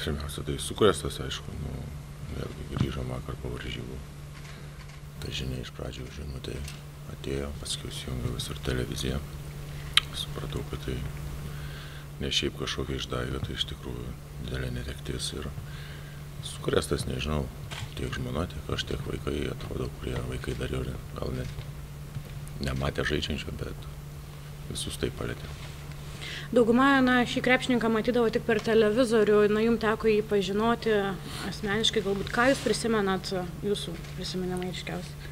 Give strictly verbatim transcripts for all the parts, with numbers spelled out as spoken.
Pirmiausia, tai Sukurestas, aišku, nu, vėlgi grįžom vakar po varžybų. Tai žinia iš pradžių žinutė atėjo, paskui įsijungiau visur televiziją. Supratau, kad tai ne šiaip kažkokia išdaiga, tai iš tikrųjų didelė netektis. Ir Sukurestas, nežinau, tiek žmona, tiek aš, tiek vaikai, atrodo, kurie vaikai dar jau gal net nematė žaidžiančio, bet visus tai palėtė. Dauguma na, šį krepšininką matydavo tik per televizorių, na, jums teko jį pažinoti asmeniškai, galbūt ką jūs prisimenat, jūsų prisiminimai ryškiausiai?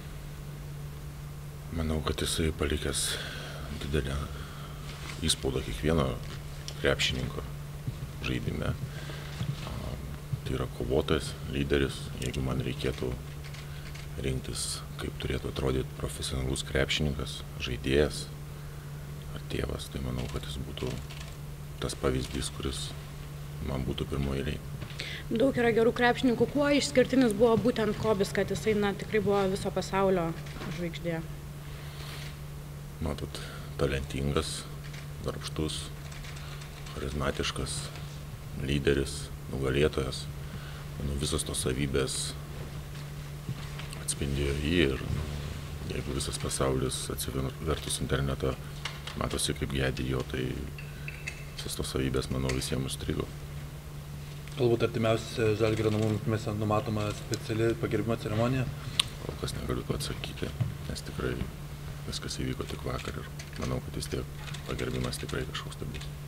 Manau, kad jisai palikęs didelę įspaudą kiekvieno krepšininko žaidime. Tai yra kovotojas, lyderis. Jeigu man reikėtų rinktis, kaip turėtų atrodyti profesionalus krepšininkas, žaidėjas ar tėvas, tai manau, kad jis būtų tas pavyzdys, kuris man būtų pirmoji eilėj. Daug yra gerų krepšininkų. Kuo išskirtinis buvo būtent Kobis, kad jisai na, tikrai buvo viso pasaulio žvaigždė? Matot, talentingas, darbštus, charizmatiškas, lyderis, nugalėtojas. Manau, visos tos savybės atspindėjo jį ir jeigu visas pasaulis atsivertus internetą matosi kaip gedi jo, tai visas tos savybės, manau, visiems užstrigo. Galbūt artimiausia Žalgirio namų rungtynėse numatoma speciali pagerbimo ceremonija? Kol kas negaliu to atsakyti, nes tikrai viskas įvyko tik vakar ir manau, kad vis tiek pagerbimas tikrai kažkoks tai bus.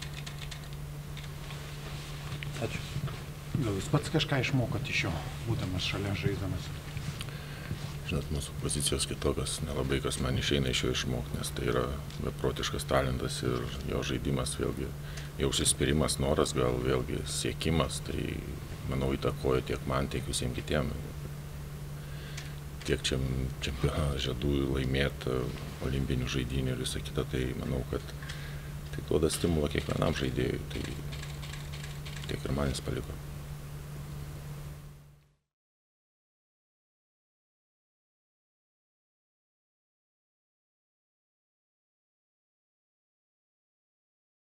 Ačiū. Gal jūs pats kažką išmokot iš jo, būdamas šalia žaisdamas? Žinot, mūsų pozicijos kitokios, nelabai kas man išeina iš jo išmokti, nes tai yra beprotiškas talentas ir jo žaidimas, vėlgi, jo užsispyrimas, noras, gal vėlgi siekimas, tai manau įtakoja tiek man, tiek visiems kitiems. Tiek čempionato žiedų laimėti, olimpinių žaidynių ir visą kitą, tai manau, kad tai duoda stimulą kiekvienam žaidėjui, tai tiek ir man jis paliko.